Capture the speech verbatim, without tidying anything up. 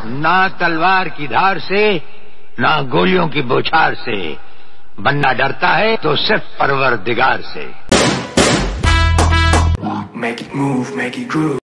ना तलवार की धार से, ना गोलियों की बौछार से। बनना डरता है तो सिर्फ परवरदिगार से। Make it move, make it groove.